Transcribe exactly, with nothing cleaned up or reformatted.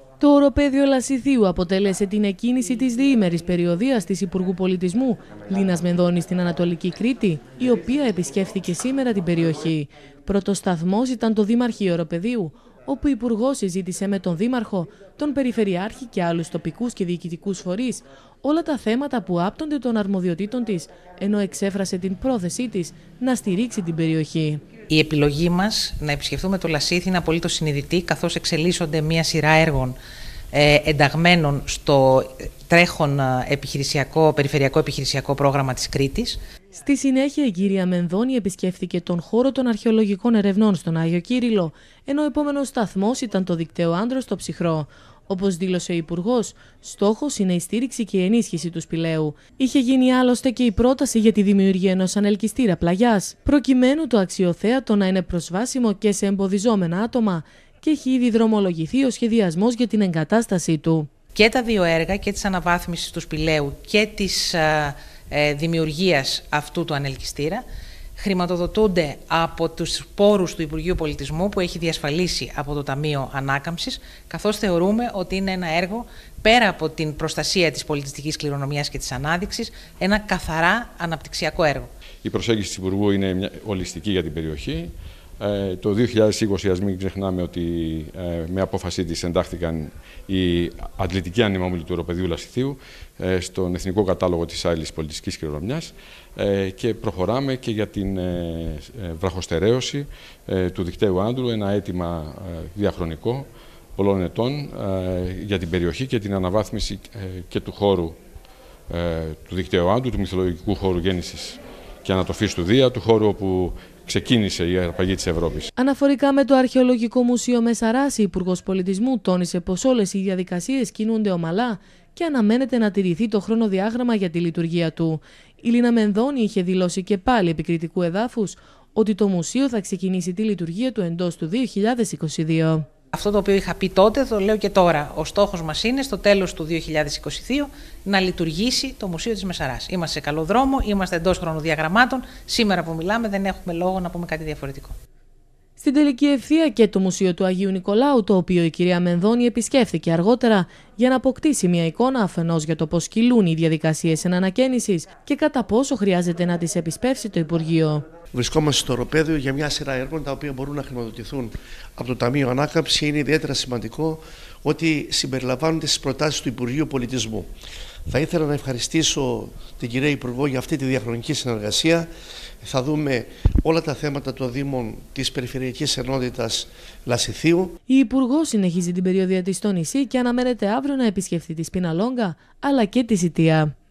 Το οροπέδιο Λασιθίου αποτέλεσε την εκκίνηση της διήμερης περιοδίας της Υπουργού Πολιτισμού Λίνας Μενδώνης στην Ανατολική Κρήτη, η οποία επισκέφθηκε σήμερα την περιοχή. Πρώτος σταθμός ήταν το Δημαρχείο Οροπεδίου, όπου ο Υπουργός συζήτησε με τον Δήμαρχο, τον Περιφερειάρχη και άλλους τοπικούς και διοικητικούς φορείς όλα τα θέματα που άπτονται των αρμοδιοτήτων της, ενώ εξέφρασε την πρόθεσή της να στηρίξει την περιοχή. Η επιλογή μας να επισκεφθούμε το Λασίθι είναι απολύτως συνειδητή, καθώς εξελίσσονται μία σειρά έργων ε, ενταγμένων στο τρέχον επιχειρησιακό, περιφερειακό επιχειρησιακό πρόγραμμα της Κρήτης. Στη συνέχεια, η κυρία Μενδώνη επισκέφθηκε τον χώρο των αρχαιολογικών ερευνών στον Άγιο Κύριλλο, ενώ ο επόμενος σταθμός ήταν το δικτύο Άνδρος στο Ψυχρό. Όπως δήλωσε ο Υπουργός, στόχος είναι η στήριξη και η ενίσχυση του σπηλαίου. Είχε γίνει άλλωστε και η πρόταση για τη δημιουργία ενός ανελκυστήρα πλαγιάς, προκειμένου το αξιοθέατο να είναι προσβάσιμο και σε εμποδιζόμενα άτομα, και έχει ήδη δρομολογηθεί ο σχεδιασμός για την εγκατάστασή του. Και τα δύο έργα, και της αναβάθμισης του σπηλαίου και της ε, ε, δημιουργίας αυτού του ανελκυστήρα, χρηματοδοτούνται από τους πόρους του Υπουργείου Πολιτισμού που έχει διασφαλίσει από το Ταμείο Ανάκαμψης, καθώς θεωρούμε ότι είναι ένα έργο, πέρα από την προστασία της πολιτιστικής κληρονομιάς και της ανάδειξης, ένα καθαρά αναπτυξιακό έργο. Η προσέγγιση της Υπουργού είναι μια ολιστική για την περιοχή. Ε, το δύο χιλιάδες είκοσι, ας μην ξεχνάμε ότι ε, με απόφασή της εντάχθηκαν οι αθλητικοί ανεμόμυλοι του Οροπεδίου Λασιθίου ε, στον Εθνικό Κατάλογο της Άειλης Πολιτιστικής Κληρονομιάς ε, και προχωράμε και για την ε, ε, βραχοστερέωση ε, του δικτύου Άνδρου, ένα αίτημα ε, διαχρονικό πολλών ετών ε, για την περιοχή και την αναβάθμιση ε, και του χώρου ε, του δικτύου Άνδρου, του μυθολογικού χώρου γέννησης και ανατροφής του Δία, του χώρου όπου ξεκίνησε η αρπαγή της Ευρώπης. Αναφορικά με το Αρχαιολογικό Μουσείο Μεσαράς, η Υπουργός Πολιτισμού τόνισε πως όλες οι διαδικασίες κινούνται ομαλά και αναμένεται να τηρηθεί το χρονοδιάγραμμα για τη λειτουργία του. Η Λίνα Μενδώνη είχε δηλώσει και πάλι επικριτικού εδάφους ότι το μουσείο θα ξεκινήσει τη λειτουργία του εντός του δύο χιλιάδες είκοσι δύο. Αυτό το οποίο είχα πει τότε, το λέω και τώρα. Ο στόχος μας είναι στο τέλος του δύο χιλιάδες είκοσι δύο να λειτουργήσει το Μουσείο της Μεσαράς. Είμαστε σε καλό δρόμο, είμαστε εντός χρονοδιαγραμμάτων. Σήμερα που μιλάμε δεν έχουμε λόγο να πούμε κάτι διαφορετικό. Στην τελική ευθεία και το Μουσείο του Αγίου Νικολάου, το οποίο η κυρία Μενδώνη επισκέφθηκε αργότερα για να αποκτήσει μια εικόνα αφενός για το πώς κυλούν οι διαδικασίες ενανακαίνησης και κατά πόσο χρειάζεται να τις επισπεύσει το Υπουργείο. Βρισκόμαστε στο Οροπέδιο για μια σειρά έργων τα οποία μπορούν να χρηματοδοτηθούν από το Ταμείο Ανάκαμψη. Είναι ιδιαίτερα σημαντικό ότι συμπεριλαμβάνονται στις προτάσεις του Υπουργείου Πολιτισμού. Θα ήθελα να ευχαριστήσω την κυρία Υπουργό για αυτή τη διαχρονική συνεργασία. Θα δούμε όλα τα θέματα των Δήμων της Περιφερειακής Ενότητας Λασιθίου. Η Υπουργός συνεχίζει την περιοδεία της στο νησί και αναμένεται αύριο να επισκεφθεί τη Σπιναλόγκα αλλά και τη Σιτία.